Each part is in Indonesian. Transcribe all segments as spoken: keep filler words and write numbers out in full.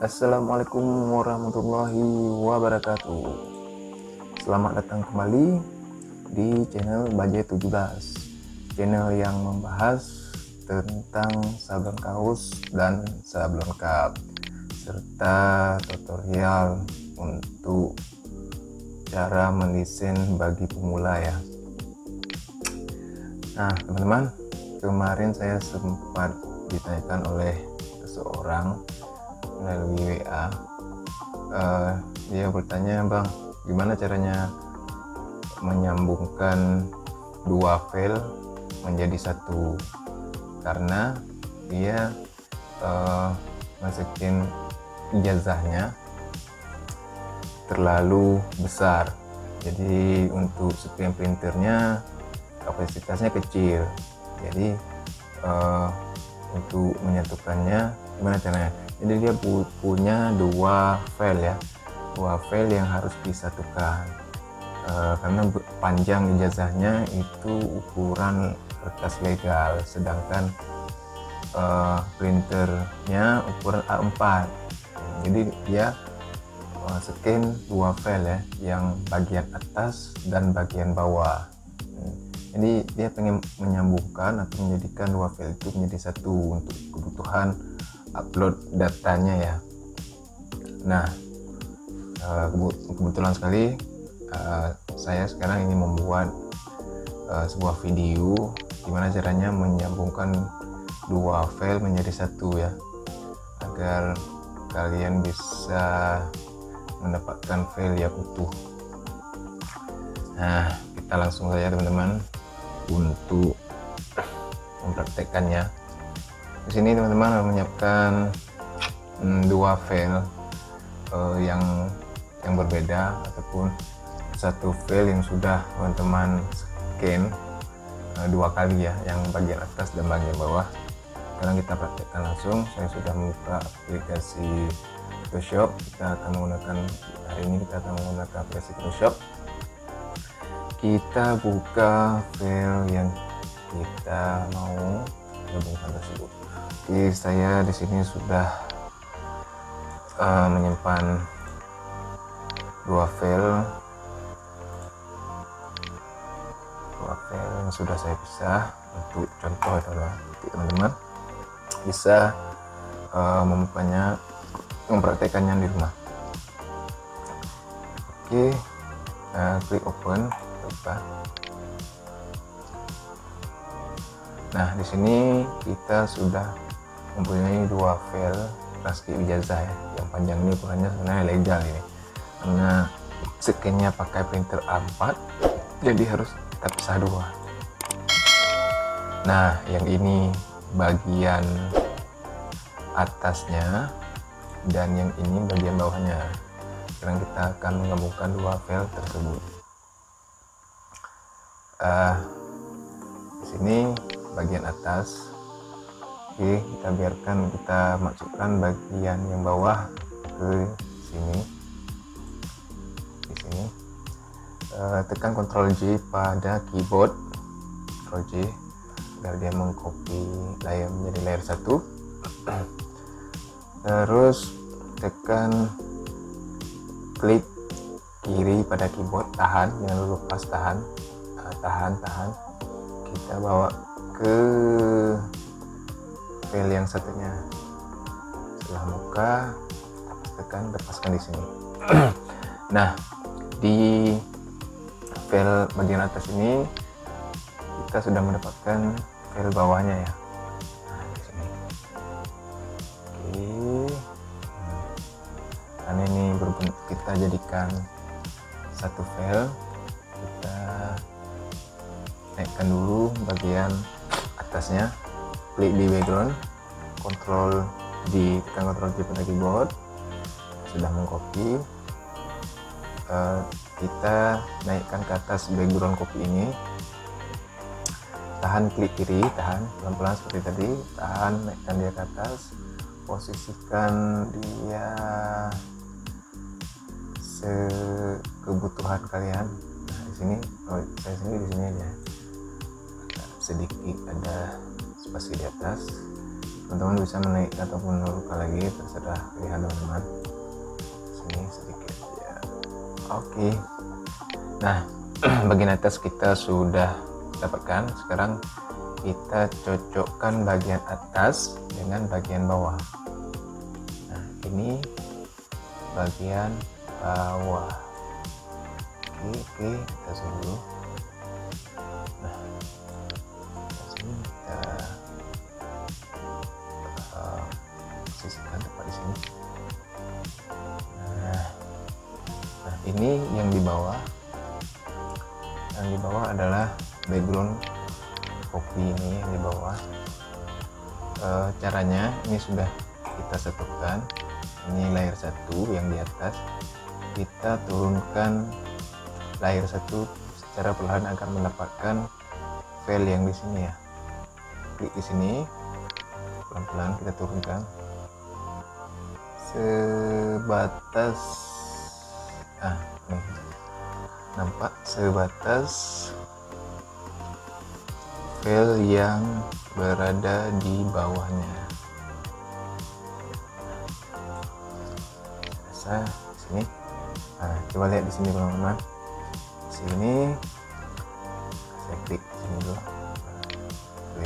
Assalamualaikum warahmatullahi wabarakatuh. Selamat datang kembali di channel Bajai tujuh belas, channel yang membahas tentang sablon kaos dan sablon cup serta tutorial untuk cara mendesain bagi pemula ya. Nah teman-teman, kemarin saya sempat ditanyakan oleh seseorang melalui W A. Uh, dia bertanya, bang, gimana caranya menyambungkan dua file menjadi satu, karena dia uh, masukin ijazahnya terlalu besar, jadi untuk screen printernya kapasitasnya kecil, jadi uh, untuk menyatukannya gimana caranya. Jadi dia punya dua file ya, dua file yang harus disatukan e, karena panjang ijazahnya itu ukuran kertas legal, sedangkan e, printernya ukuran A empat. Jadi dia e, scan dua file ya, yang bagian atas dan bagian bawah. Jadi dia pengen menyambungkan atau menjadikan dua file itu menjadi satu untuk kebutuhan upload datanya ya. Nah kebetulan sekali saya sekarang ingin membuat sebuah video gimana caranya menyambungkan dua file menjadi satu ya, agar kalian bisa mendapatkan file yang utuh. Nah kita langsung saja teman-teman untuk mempraktekkannya. Di sini teman-teman menyiapkan hmm, dua file uh, yang yang berbeda, ataupun satu file yang sudah teman-teman scan uh, dua kali ya, yang bagian atas dan bagian bawah. Sekarang kita praktekkan langsung. Saya sudah membuka aplikasi Photoshop. Kita akan menggunakan hari ini kita akan menggunakan aplikasi Photoshop. Kita buka file yang kita mau gabungkan tersebut. Oke, saya di sini sudah uh, menyimpan dua file, dua file yang sudah saya pisah untuk contoh adalah teman-teman bisa uh, membukanya, mempraktekannya di rumah. Oke, uh, klik open, coba. Nah di sini kita sudah mempunyai dua file transkrip ijazah ya, yang panjang ini ukurannya sebenarnya legal ini, karena scan-nya pakai printer A empat, jadi harus kita pisah dua. Nah yang ini bagian atasnya dan yang ini bagian bawahnya. Sekarang kita akan menggabungkan dua file tersebut. Uh, di sini bagian atas. Oke, kita biarkan, kita masukkan bagian yang bawah ke sini. Di sini uh, tekan Ctrl J pada keyboard, Ctrl J agar dia mengcopy layar menjadi layar satu. Terus tekan klik kiri pada keyboard, tahan, jangan lupa lepas, tahan, uh, tahan, tahan. Kita bawa ke file yang satunya. Setelah buka, tekan lepaskan di sini. Nah di file bagian atas ini kita sudah mendapatkan file bawahnya ya. Nah, di sini. Oke, karena ini berbentuk, kita jadikan satu file. Kita naikkan dulu bagian atasnya, klik di background, Ctrl di tekan Ctrl J pada keyboard, sudah mengcopy. Uh, kita naikkan ke atas background copy ini, tahan, klik kiri, tahan pelan-pelan seperti tadi, tahan, naikkan dia ke atas, posisikan dia sekebutuhan kalian. Nah di sini, oh, saya sini di sini aja, sedikit ada spasi di atas. teman-teman bisa menaikkan ataupun menurunkan lagi, terserah pilihan teman-teman. Sini sedikit ya. Oke, nah bagian atas kita sudah dapatkan. Sekarang kita cocokkan bagian atas dengan bagian bawah. Nah, ini bagian bawah. Oke, oke, kita zoom dulu. Nah, sini kita uh, posisikan tepat di sini. Nah, nah ini yang di bawah. Yang di bawah adalah background kopi ini yang di bawah. E, caranya ini sudah kita satukan. Ini layer satu yang di atas. Kita turunkan layer satu secara perlahan agar mendapatkan file yang di sini ya. Klik di sini, pelan-pelan kita turunkan sebatas ah nih, nampak sebatas file yang berada di bawahnya. Saya sini. Nah, coba lihat di sini teman-teman. Sini saya klik sini dulu. Oke.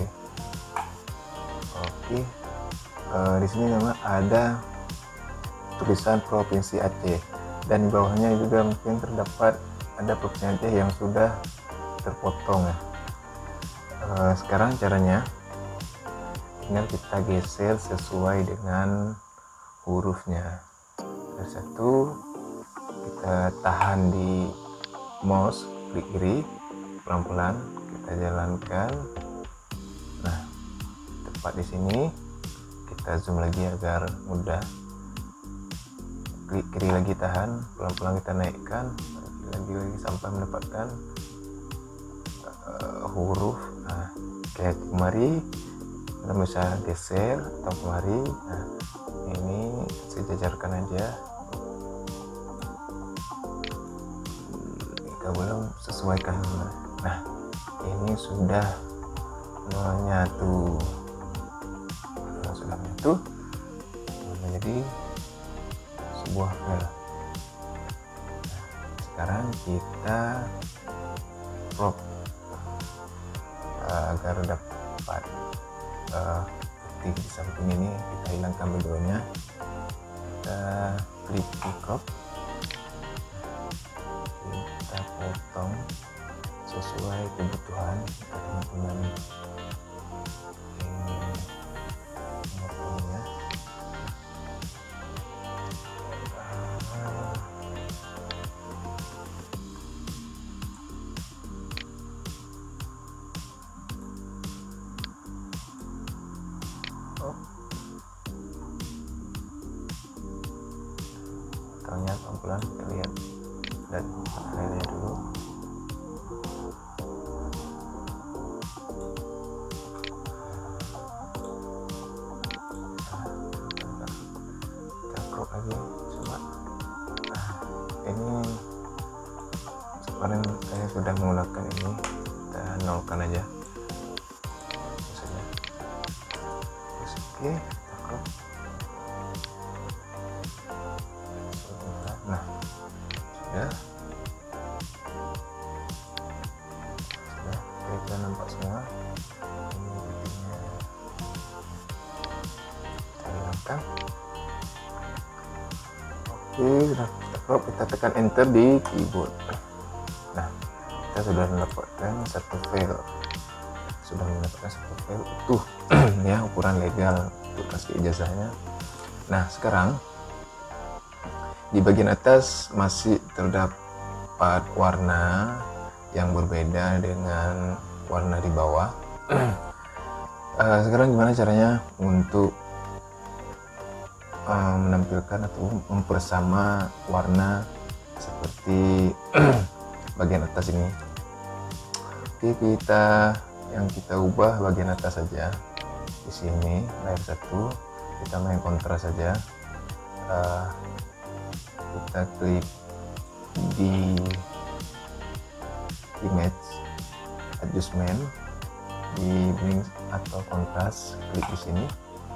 Oke. Uh, di sini memang ada tulisan Provinsi Aceh dan di bawahnya juga mungkin terdapat ada Provinsi Aceh yang sudah terpotong ya. Uh, sekarang caranya tinggal kita geser sesuai dengan hurufnya. Yang satu kita tahan di mouse, klik kiri, pelan-pelan kita jalankan. Nah, tepat di sini kita zoom lagi agar mudah. Klik kiri lagi, tahan, pelan-pelan kita naikkan lagi-lagi sampai mendapatkan uh, huruf. Nah, kayak kemari kita bisa geser atau kemari. Nah, ini sejajarkan aja. Kita belum sesuaikan. Nah, ini sudah menyatu. Nah, sudah menyatu menjadi sebuah file. Nah, sekarang kita crop uh, agar dapat uh, putih di samping ini. Kita hilangkan backgroundnya, kita klik di crop, kita potong sesuai kebutuhan kita teman-teman. Ini potongnya. Potongnya pelan-pelan kita lihat dan filenya dulu. Kita crop lagi coba. Nah, ini kemarin saya sudah menggunakan ini, kita nolkan aja saja. Terus oke, kita crop. Nah, sudah sudah kita nampak semua. Ini titiknya kita hilangkan. Oke, sudah kita crop, kita tekan enter di keyboard. Nah, kita sudah mendapatkan satu file, sudah mendapatkan satu file utuh ya, ukuran legal untuk kasih ijazahnya. Nah, sekarang di bagian atas masih terdapat warna yang berbeda dengan warna di bawah. uh, sekarang gimana caranya untuk uh, menampilkan atau mempersama warna seperti bagian atas ini? Oke, kita yang kita ubah bagian atas saja. Di sini layer satu kita main kontras saja. Uh, kita klik di image adjustment, di blink atau kontras, klik di sini.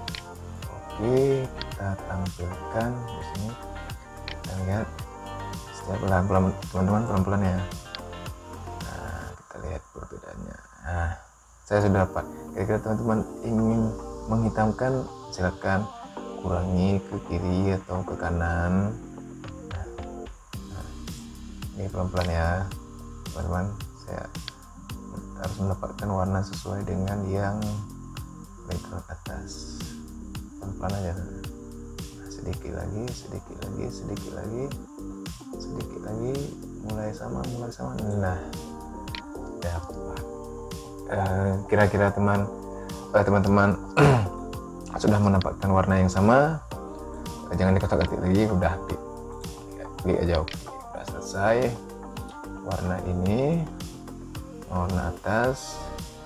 Oke, kita tampilkan di sini. Kita lihat setiap pelan-pelan teman-teman, pelan-pelan ya. Nah, kita lihat perbedaannya. Nah, saya sudah dapat. Kira-kira teman-teman ingin menghitamkan, silakan kurangi ke kiri atau ke kanan. Nah, nah, ini pelan-pelan ya teman-teman. Saya harus mendapatkan warna sesuai dengan yang background atas. Pelan-pelan aja. Nah, sedikit lagi, sedikit lagi, sedikit lagi, sedikit lagi, mulai sama, mulai sama. Nah, dapat. Uh, kira-kira teman, uh, teman-teman sudah mendapatkan warna yang sama. Uh, jangan dikotak-katik lagi, udah klik, klik aja, oke. Udah selesai. Warna ini, warna atas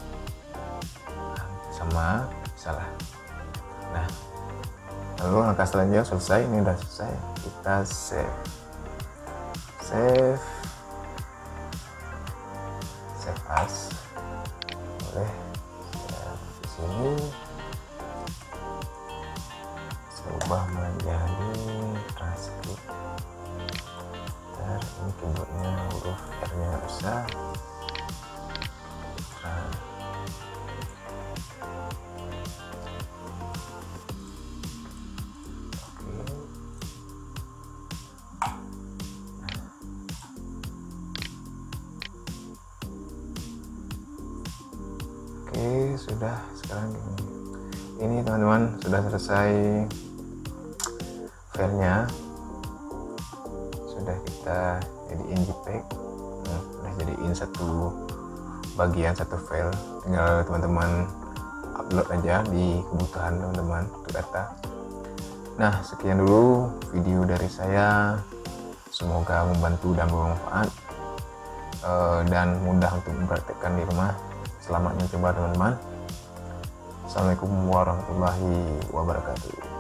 sama, salah. Nah, lalu langkah selanjutnya selesai. Ini udah selesai, kita save save save as. Boleh di sini saya ubah menjadi transcript. Ntar ini keyboardnya huruf R nya besar. Oke, sudah. Sekarang ini, ini teman-teman sudah selesai filenya, sudah kita jadiin JPEG. Nah, sudah jadiin satu bagian, satu file. Tinggal teman-teman upload aja di kebutuhan teman-teman untuk data. Nah, sekian dulu video dari saya, semoga membantu dan bermanfaat, uh, dan mudah untuk mempraktekkan di rumah. Selamat mencoba teman-teman. Assalamualaikum warahmatullahi wabarakatuh.